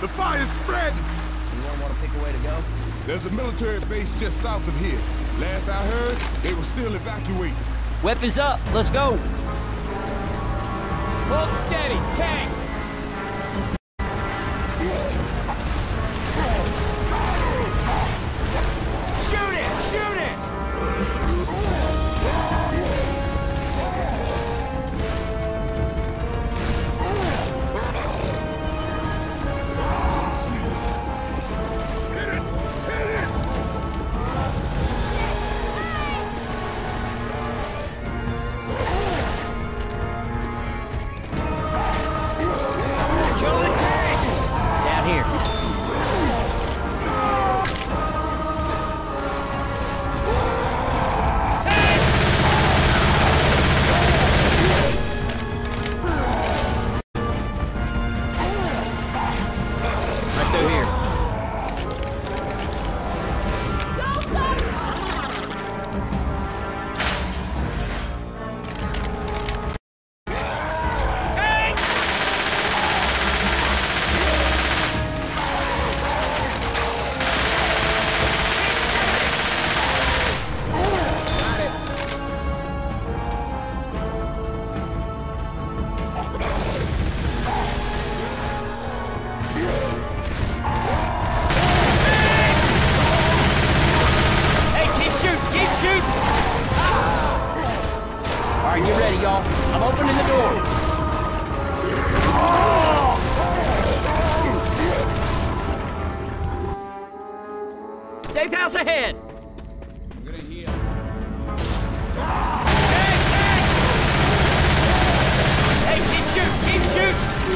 The fire's spreading! Anyone want to pick a way to go? There's a military base just south of here. Last I heard, they were still evacuating. Weapons up, let's go. Hold steady, tank! Shoot it! Shoot it! I'm opening the door. Safe house ahead. I'm gonna heal. Hey, keep shooting!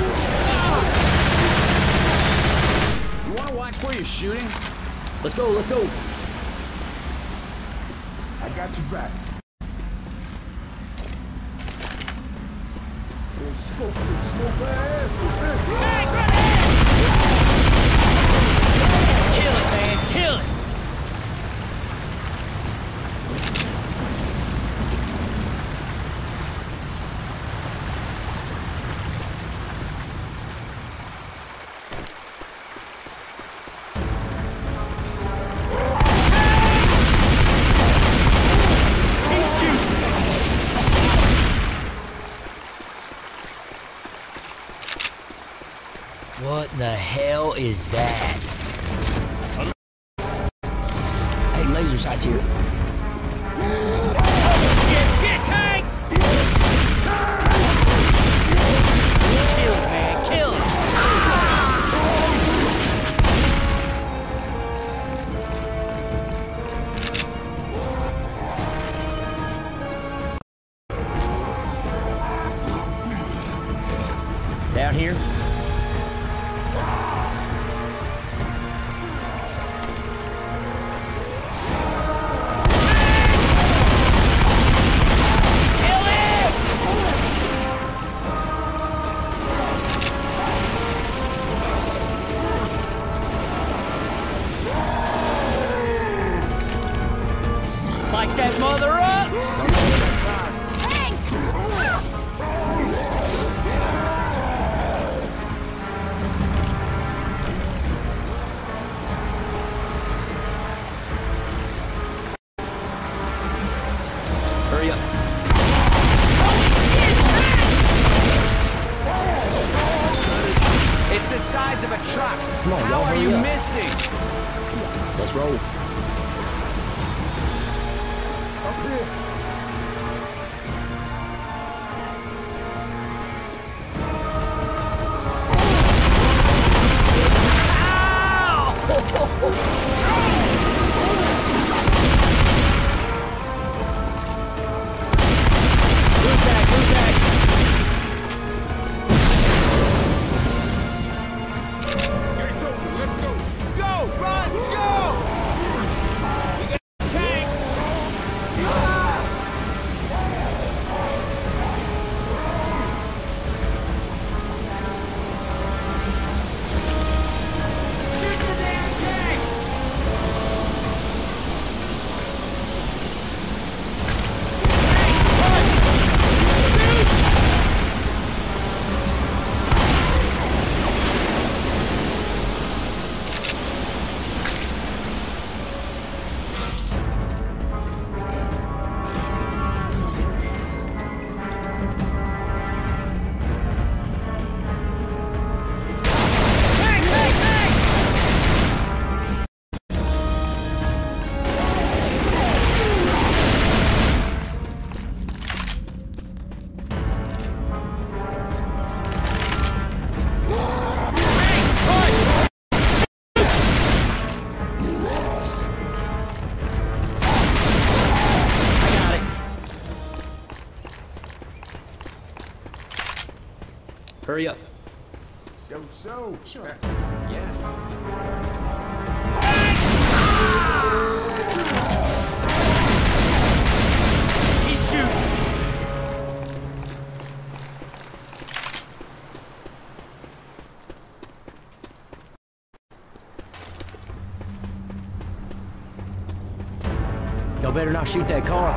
You wanna watch where you're shooting? Let's go, let's go. I got you back. Smoke ass. Hey, kill it, man, kill it. What in the hell is that? Hey, laser sights here. Shit, Hank! Kill it, man, kill it! Down here. Light that mother up! Hurry up. It's the size of a truck. Come on, How are hurry you up. missing? Let's roll. Up here. Gates open. Let's go. Go! Run! Go! Tank! Hurry up. So. Sure. Yes. Keep shooting. Y'all better not shoot that car.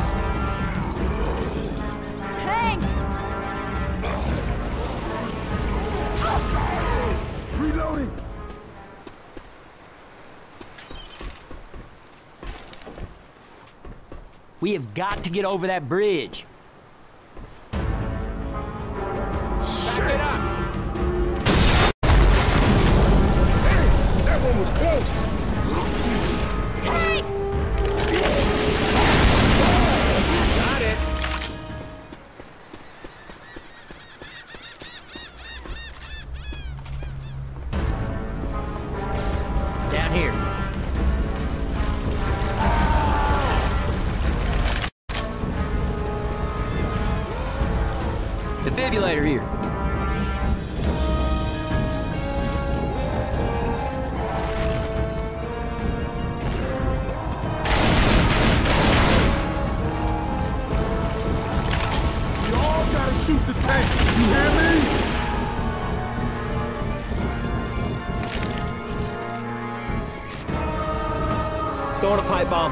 Hank! Reloading. We have got to get over that bridge. Back it up! That one was close. Hank! Got it! Down here. Defibrillator here. You all gotta shoot the tank. You hear me? Throwing a pipe bomb.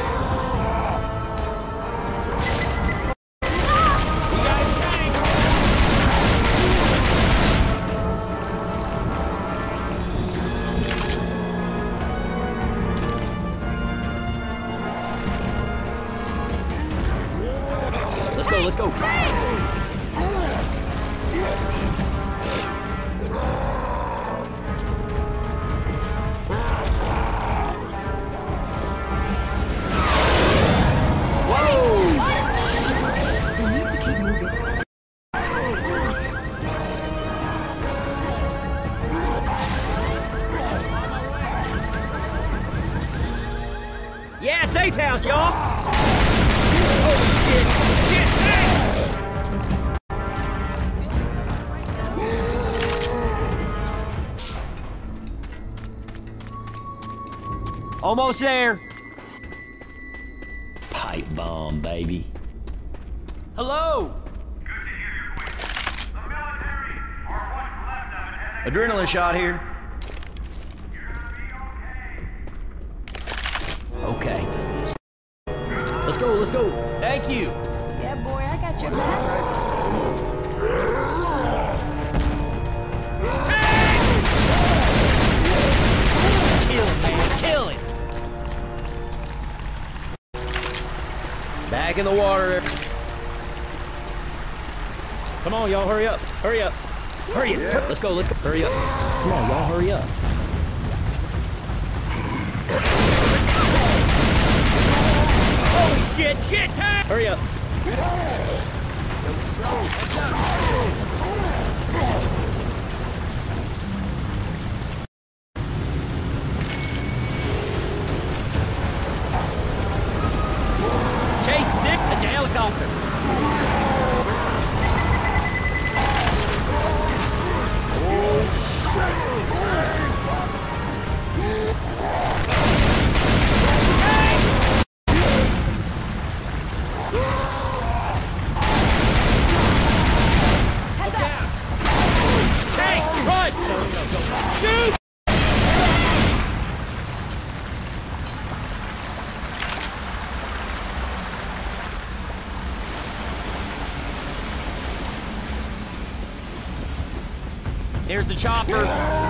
Let's go. We need to keep moving. Yeah, safe house, y'all. Oh, shit. Shit, almost there. Pipe bomb, baby. Hello. Adrenaline shot here. Okay. Let's go. Thank you. Yeah, boy, I got your back. Kill him, man. Kill him. Back in the water. Come on, y'all. Hurry up. Hurry up. Hurry up. Yes. Let's go. Hurry up. Come on, y'all. Hurry up. Holy shit. Shit time. Hurry up. Chase Nick. That's a helicopter. Hey, run! Shoot! There's the chopper.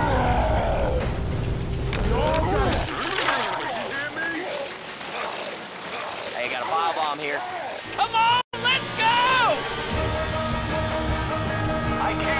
Hey, got a firebomb here. Come on, let's go! I can't.